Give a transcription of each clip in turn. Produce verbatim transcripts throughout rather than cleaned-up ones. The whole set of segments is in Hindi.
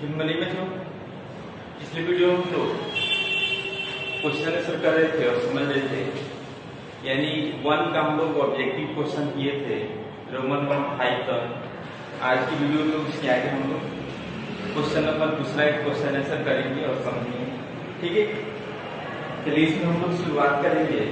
गुड मॉर्निंग बच्चों। पिछले वीडियो में हम लोग क्वेश्चन आंसर कर रहे थे और समझ रहे थे, यानी वन का हम लोग ऑब्जेक्टिव क्वेश्चन किए थे रोमन वन फाइव तक। आज की वीडियो में उसके आगे हम लोग क्वेश्चन नंबर दूसरा एक क्वेश्चन आंसर करेंगे और समझेंगे, ठीक है। चलिए इसमें हम लोग शुरुआत करेंगे।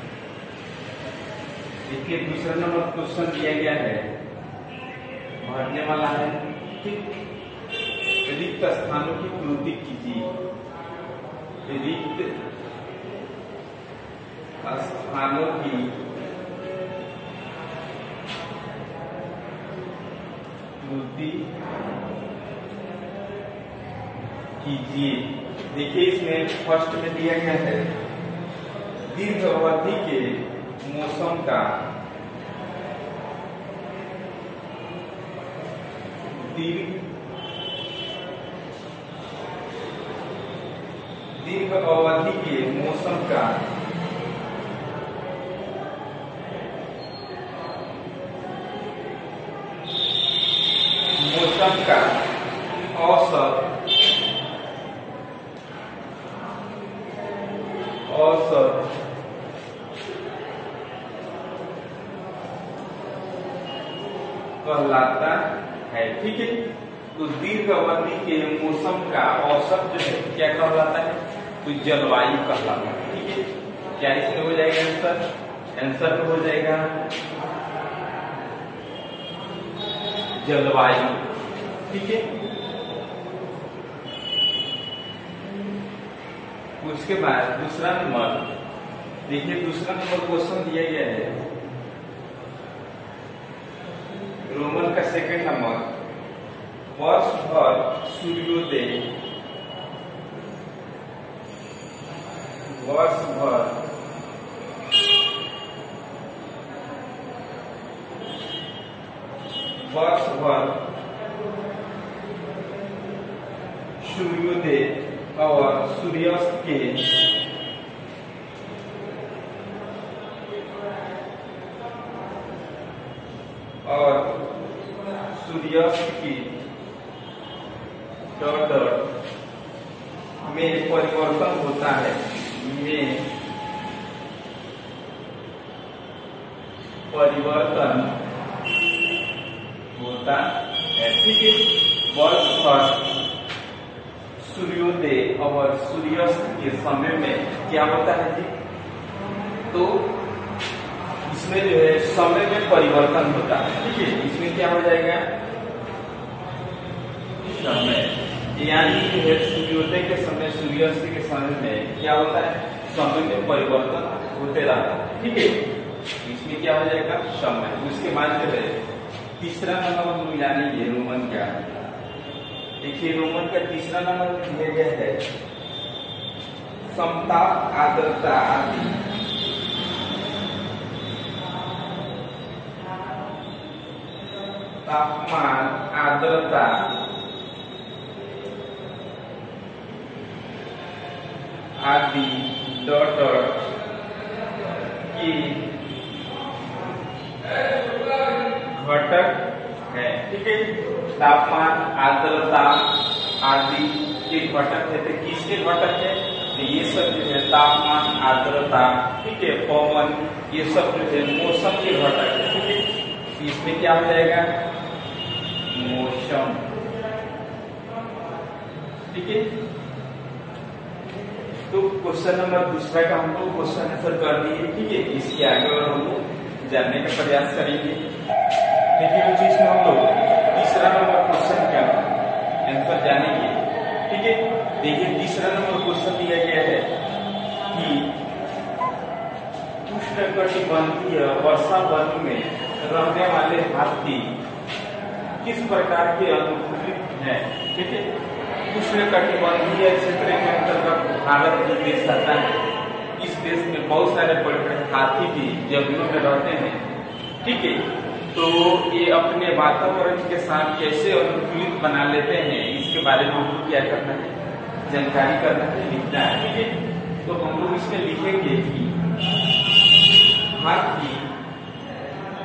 देखिए दूसरा नंबर क्वेश्चन दिया गया है, भरने वाला है, ठीक। रिक्त स्थानों की पूर्ति कीजिए। रिक्त स्थानों की पूर्ति कीजिए। देखिए इसमें फर्स्ट में दिया गया है दीर्घ अवधि के मौसम का दीर्घ दीर्घ अवधि के मौसम का मौसम का औसत औसत कहलाता है, ठीक है। तो दीर्घ अवधि के मौसम का औसत जो है क्या कहलाता है, तो जलवायु कहलाता है, ठीक है। क्या इसमें हो जाएगा आंसर? आंसर तो हो जाएगा जलवायु, ठीक है। उसके बाद दूसरा नंबर देखिए, दूसरा नंबर क्वेश्चन दिया गया है रोमन का सेकंड नंबर, वर्ष भर सूर्योदय वर्ष भर वर्ष भर सूर्योदय और सूर्यास्त के और सूर्यास्त की डॉट में परिवर्तन होता है में परिवर्तन होता है, ठीक है। वर्ष भर सूर्योदय और सूर्यास्त के समय में क्या होता है जी, तो इसमें जो है समय में परिवर्तन होता है, ठीक है। इसमें क्या हो जाएगा, समय, यानी जो है सूर्योदय के समय सूर्यास्त के समय में क्या होता है, समय में परिवर्तन होते रहता है, ठीक है। इसमें क्या हो जाएगा, समय। उसके बाद जो है तीसरा नंबर हम लोग जानेंगे रोमन का। देखिए रोमन का तीसरा नंबर दिया गया है समता, आर्द्रता आदि। तापमान, आर्द्रता आदि डॉट डॉट की घटक है, ठीक है। तापमान, आर्द्रता आदि के घटक है, तो किसके घटक है, तो ये सब जो है तापमान, आर्द्रता, ठीक है, पवन, ये सब जो है मौसम के घटक है, ठीक है। इसमें क्या हो जाएगा, मौसम, ठीक है। तो क्वेश्चन नंबर दूसरा का हम लोग क्वेश्चन आंसर कर दिए, ठीक है। इसके आगे और हम लोग जानने का प्रयास करेंगे। देखिए उस चीज में हम लोग तीसरा नंबर क्वेश्चन का आंसर जानेंगे, ठीक है। देखिए तीसरा नंबर क्वेश्चन दिया गया है कि उष्णकटिबंधीय वर्षा वन में रहने वाले हाथी किस प्रकार के अनुकूलित हैं, ठीक है। उष्णकटिबंधीय क्षेत्र के अंतर्गत भारत जो देश आता है, इस देश में बहुत सारे बड़े बड़े हाथी भी जंगलों में रहते हैं, ठीक है। तो ये अपने वातावरण के साथ कैसे अनुकूलित बना लेते हैं, इसके बारे में हमको क्या करना है, जानकारी करना है, लिखना है, ठीक है। तो हम लोग इसमें लिखेंगे कि हाथी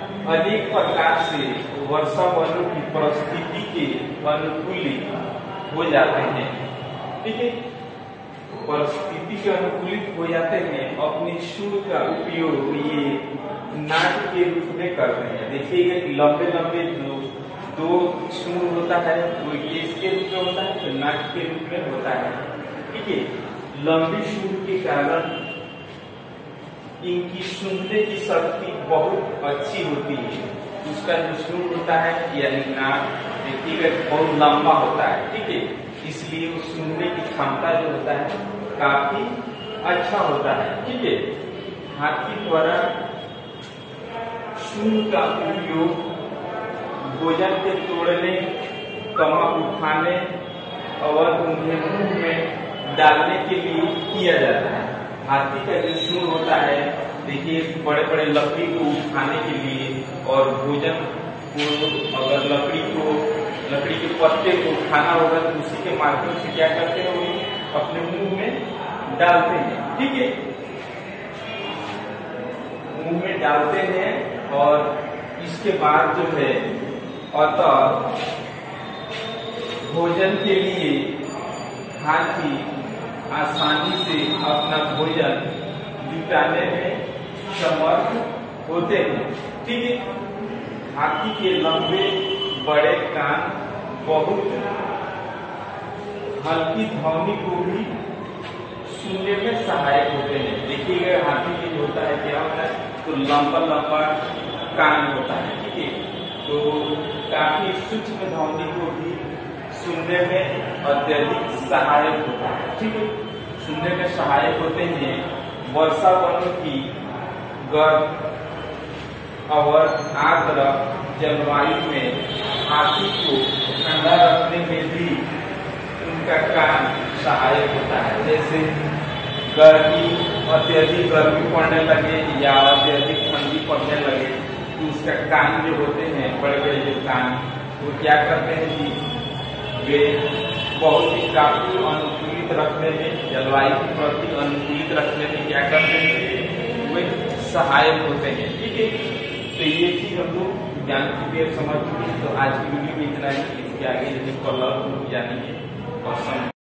अनेक प्रकार से वर्षा वनों की परिस्थिति के अनुकूलित हो जाते हैं। ठीक है, परिस्थिति के अनुकूलित हो जाते हैं, अपने सुर का उपयोग ये नाट्य के रूप में करते हैं। देखिएगा कि लंबे लंबे जो दो सुर होता है वो किसके रूप में होता है, तो नाट्य के रूप में होता है। ठीक है, लंबी सुर के कारण इनकी सुनने की शक्ति बहुत अच्छी होती है। उसका जो सुर होता है यानी नाक देखिएगा बहुत लंबा होता है। ठीक है, इसलिए वो सुनने की क्षमता जो होता है काफी अच्छा होता है। ठीक है, हाथी द्वारा सुर का उपयोग भोजन के तोड़ने, कमा उठाने और उन्हें मुंह में डालने के लिए किया जाता है। हाथी का जो सुर होता है देखिए बड़े बड़े लकड़ी को उठाने के लिए और भोजन को, अगर लकड़ी को लकड़ी के पत्ते को उठाना होगा तो उसी के माध्यम से क्या करते हैं, वो अपने मुंह में डालते हैं। ठीक है, मुंह में डालते हैं और इसके बाद जो है अतः भोजन के लिए हाथी आसानी से अपना भोजन जुटाने में समर्थ होते हैं। ठीक है, हाथी के लंबे बड़े कान बहुत हल्की ध्वनि को भी सुनने में सहायक होते हैं। देखिएगा हाथी के जो होता है क्या होता है, तो लंबा लंबा कान होता है। ठीक है, तो काफी सूक्ष्म ध्वनि को भी सुनने में अत्यधिक सहायक होता है। ठीक है, सुनने में सहायक होते हैं। वर्षा वन की गर्म और आर्द्र जलवायु में हाथी को ठंडा रखने में भी उनका कान सहायक होता है। जैसे गर्मी अत्यधिक गर्मी पड़ने लगे या अत्यधिक ठंडी पड़ने लगे तो उसका कान जो होते हैं बड़े बड़े जो कान वो क्या करते हैं कि वे बहुत ही काफी अनुकूलित रखने में, जलवायु के प्रति अनुकूलित रखने में क्या करते हैं, वे सहायक होते हैं। ठीक है, तो ये चीज हम लोग ज्ञान की समझ चुके हैं। तो आज की वीडियो में इतना ही। इसके आगे जैसे कलर यानी और